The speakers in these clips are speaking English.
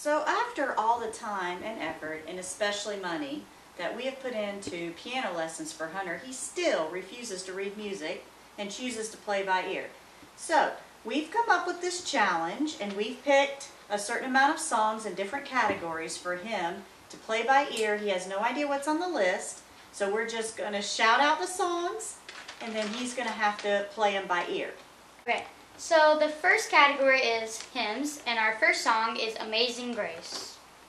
So after all the time and effort, and especially money, that we have put into piano lessons for Hunter, he still refuses to read music and chooses to play by ear. So we've come up with this challenge, and we've picked a certain amount of songs in different categories for him to play by ear. He has no idea what's on the list, so we're just going to shout out the songs, and then he's going to have to play them by ear. Okay, so the first category is hymns, and our first song is Amazing Grace.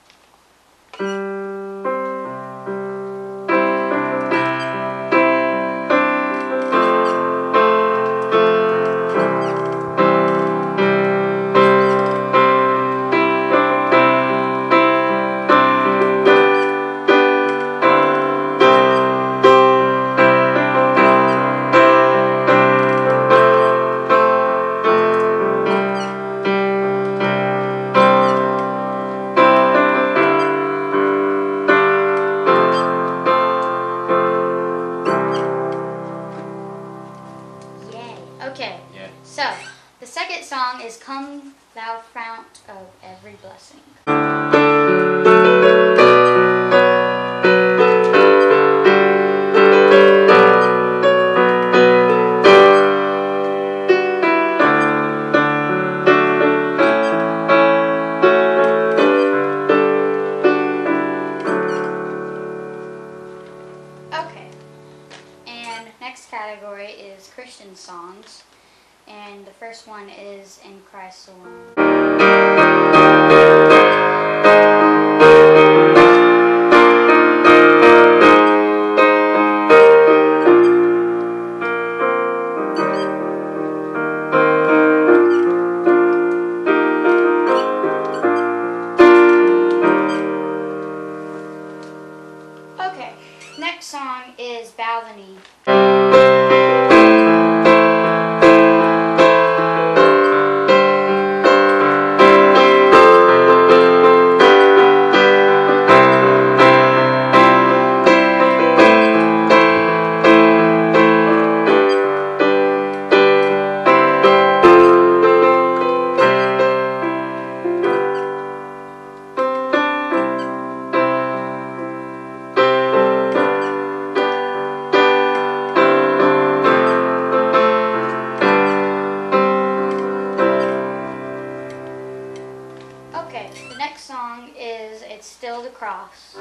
Okay, so the second song is Come Thou Fount of Every Blessing. Okay, and next category is Christian songs. And the first one is In Christ Alone. Okay, next song is Bow the Knee. Okay, the next song is It's Still the Cross.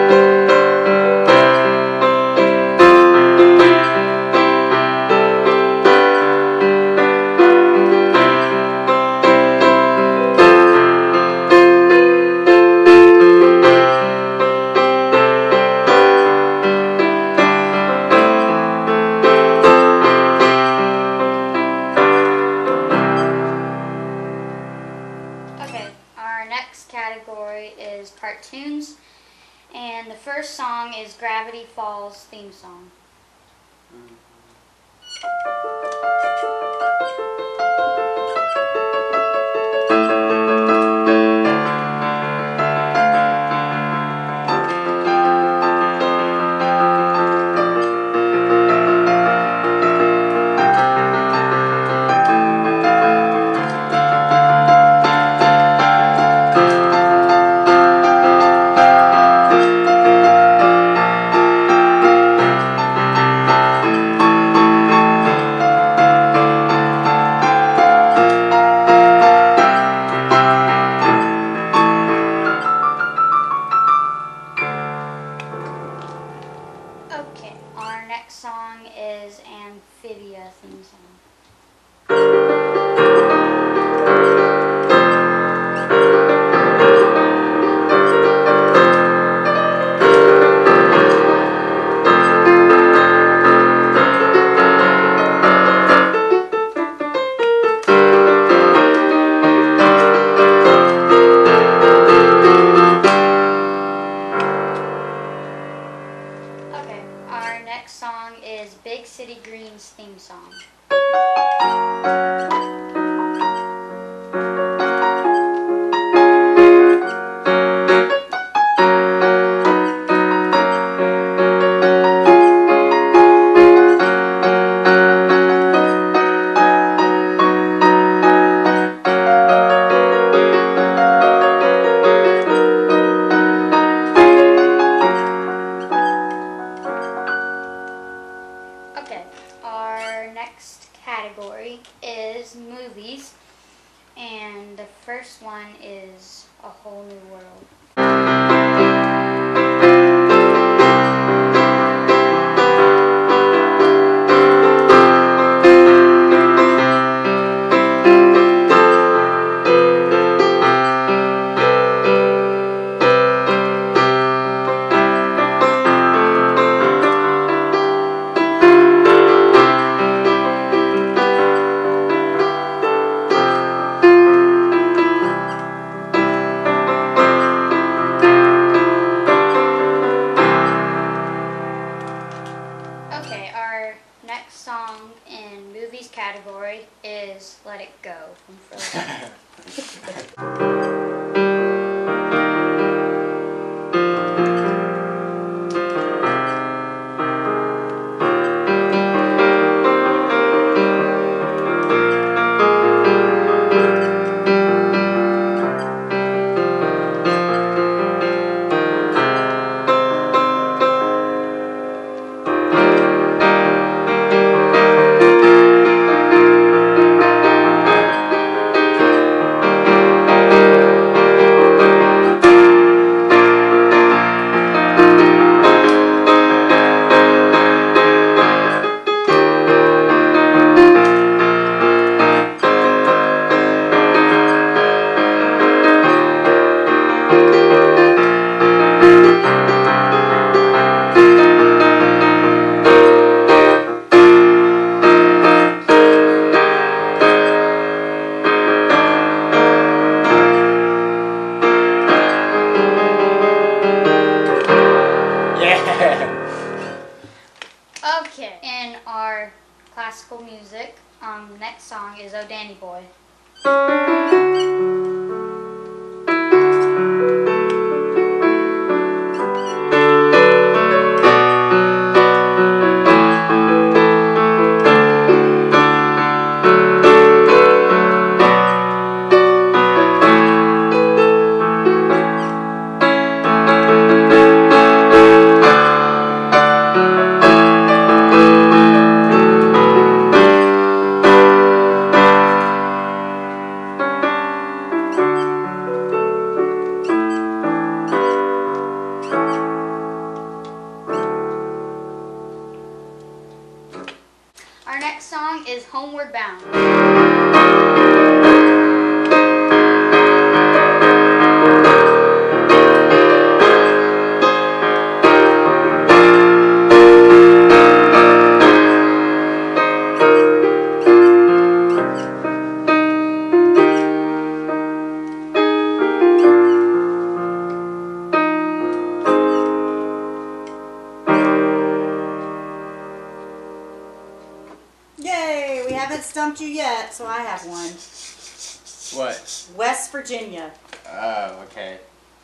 Okay, our next category is cartoons, and the first song is Gravity Falls theme song. Okay, our next song is Amphibia theme song. Okay, our next song is Big City Greens theme song. category is movies, and the first one is A Whole New World. Okay, our next song in movies category is Let It Go from Frozen. Okay, in our classical music, next song is Oh Danny Boy. Our next song is Homeward Bound. Yay! We haven't stumped you yet, so I have one. What? West Virginia. Oh, okay.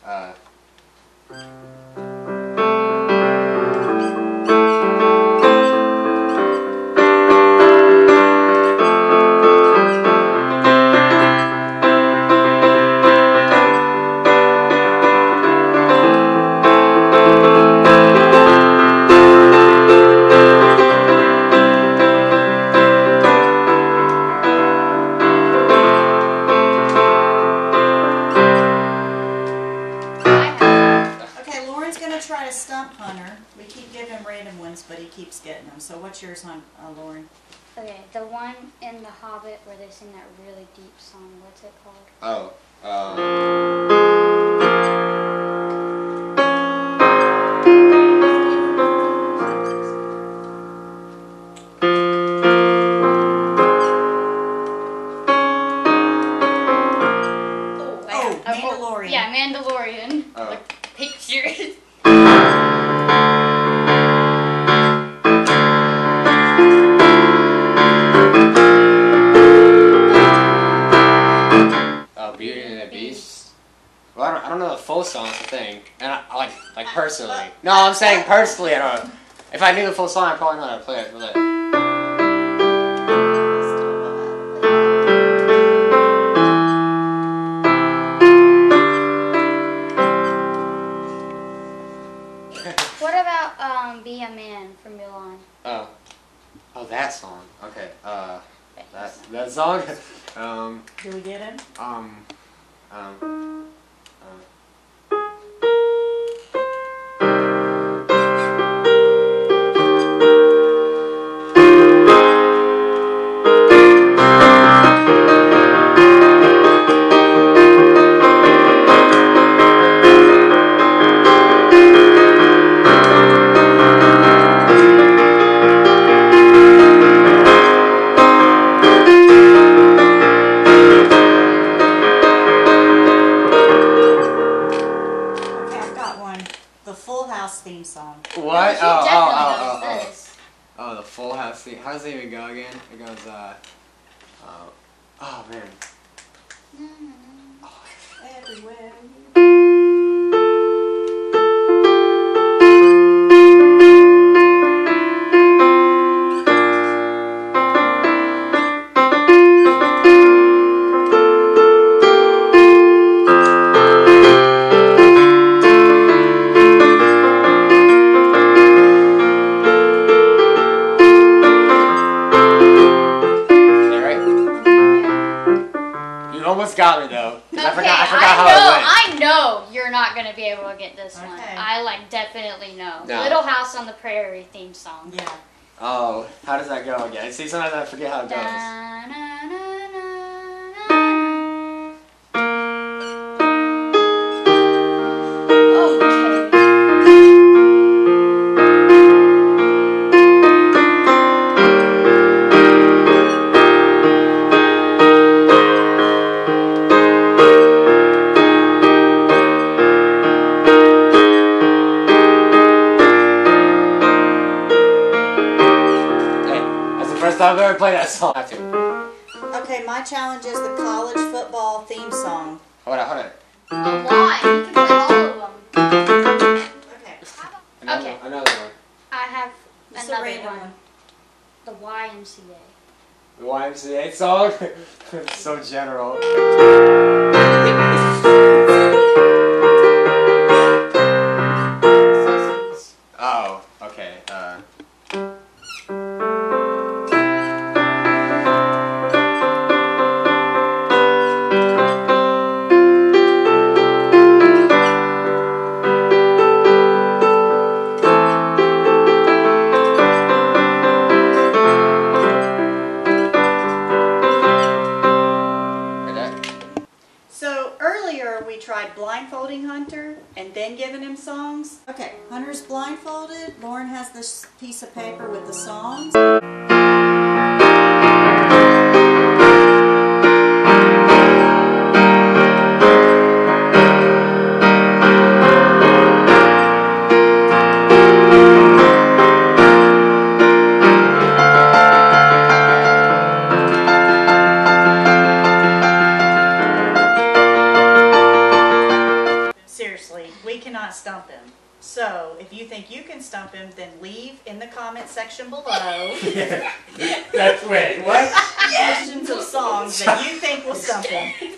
Try to stump Hunter. We keep giving him random ones, but he keeps getting them. So what's yours, Lauren? Okay, the one in The Hobbit where they sing that really deep song. What's it called? Mandalorian. Yeah, Mandalorian. Like pictures. Beauty and the Beast. Well, I don't know the full song, that's the thing. And I like personally. No, I'm saying personally, I don't know. If I knew the full song, I'd probably know how to play it. But What about Be a Man from Mulan? oh, that song. Okay. That song? Do we get him? Um, Okay, I've got one. The Full House theme song. what? She definitely knows Oh. this. Oh, the Full House thing. How does it even go again? It goes, oh man. Everywhere you Is that right? You almost got me though. 'Cause I forgot how it went. I know you're not gonna be able to get this one. Okay. I like definitely know. No. Little House on the Prairie theme song. Yeah. Oh, how does that go again? See, sometimes I forget how it goes. Okay. Hey, that's the first time I've ever played that song. I have to. Okay, my challenge is the college football theme song. Hold on. A lot. You can play all of them. Okay. Another one. I have Just a another random one. The YMCA. The YMCA song? So general. Sissies. Oh, okay. Like that? So earlier we tried blindfolding Hunter and then giving him songs. Okay, Hunter's blindfolded. Lauren has this piece of paper with the songs. Seriously, we cannot stump him. So, if you think you can stump him, then leave in the comment section below That's wait, what? suggestions of songs that you think will stump him.